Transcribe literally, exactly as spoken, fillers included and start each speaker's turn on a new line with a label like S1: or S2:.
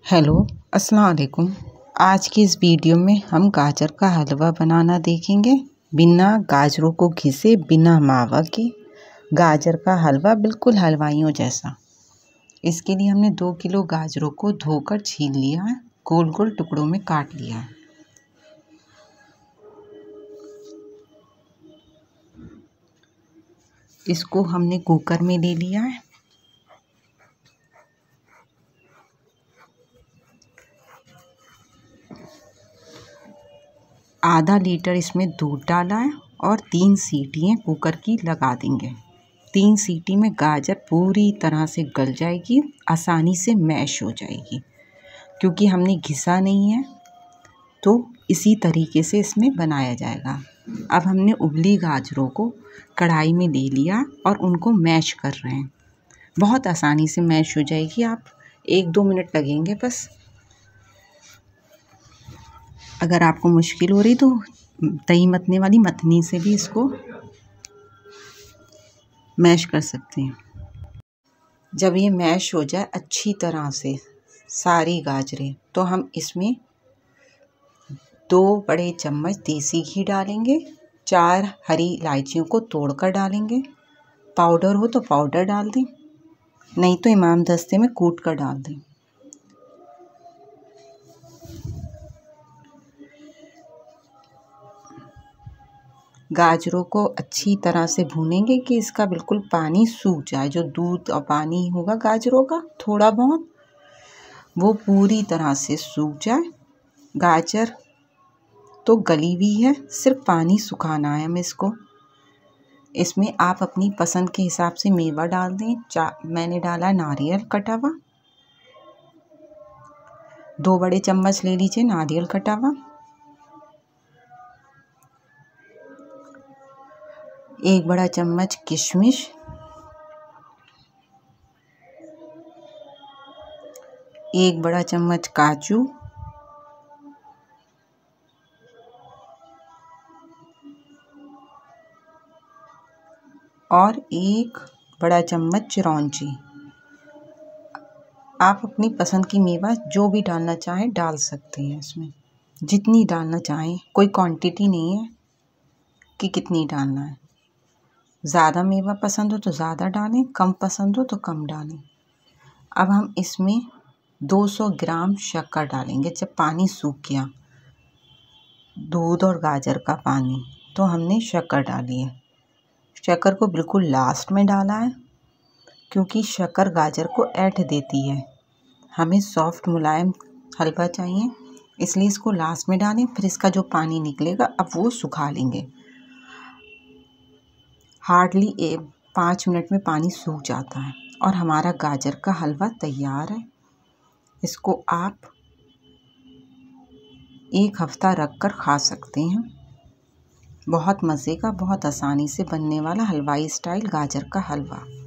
S1: Hello अस्सलाम वालेकुम। आज की इस वीडियो में हम गाजर का हलवा बनाना देखेंगे। बिना गाजरों को घिसे, बिना मावा के गाजर का हलवा बिल्कुल हलवाइयों जैसा। इसके लिए हमने दो किलो गाजरों को धोकर छील लिया है, गोल गोल टुकड़ों में काट लिया है। इसको हमने कुकर में ले लिया है। आधा लीटर इसमें दूध डाला है और तीन सीटियाँ कुकर की लगा देंगे। तीन सीटी में गाजर पूरी तरह से गल जाएगी, आसानी से मैश हो जाएगी। क्योंकि हमने घिसा नहीं है तो इसी तरीके से इसमें बनाया जाएगा। अब हमने उबली गाजरों को कढ़ाई में ले लिया और उनको मैश कर रहे हैं। बहुत आसानी से मैश हो जाएगी, आप एक दो मिनट लगेंगे बस। अगर आपको मुश्किल हो रही तो दही मथने वाली मथनी से भी इसको मैश कर सकते हैं। जब ये मैश हो जाए अच्छी तरह से सारी गाजरें, तो हम इसमें दो बड़े चम्मच देसी घी डालेंगे। चार हरी इलायचियों को तोड़कर डालेंगे। पाउडर हो तो पाउडर डाल दें, नहीं तो इमाम दस्ते में कूट कर डाल दें। गाजरों को अच्छी तरह से भूनेंगे कि इसका बिल्कुल पानी सूख जाए। जो दूध और पानी होगा गाजरों का थोड़ा बहुत, वो पूरी तरह से सूख जाए। गाजर तो गली हुई है, सिर्फ पानी सुखाना है हमें इसको। इसमें आप अपनी पसंद के हिसाब से मेवा डाल दें। चा मैंने डाला नारियल कटा हुआ, दो बड़े चम्मच ले लीजिए नारियल कटा हुआ। एक बड़ा चम्मच किशमिश, एक बड़ा चम्मच काजू, और एक बड़ा चम्मच चिरौंजी। आप अपनी पसंद की मेवा जो भी डालना चाहें डाल सकते हैं। इसमें जितनी डालना चाहें, कोई क्वांटिटी नहीं है कि कितनी डालना है। ज़्यादा मेवा पसंद हो तो ज़्यादा डालें, कम पसंद हो तो कम डालें। अब हम इसमें दो सौ ग्राम शक्कर डालेंगे। जब पानी सूख गया, दूध और गाजर का पानी, तो हमने शक्कर डाली है। शक्कर को बिल्कुल लास्ट में डाला है, क्योंकि शक्कर गाजर को ऐंठ देती है। हमें सॉफ्ट मुलायम हलवा चाहिए, इसलिए इसको लास्ट में डालें। फिर इसका जो पानी निकलेगा अब वो सुखा लेंगे। हार्डली एक पाँच मिनट में पानी सूख जाता है और हमारा गाजर का हलवा तैयार है। इसको आप एक हफ्ता रख कर खा सकते हैं। बहुत मज़े का, बहुत आसानी से बनने वाला हलवाई स्टाइल गाजर का हलवा।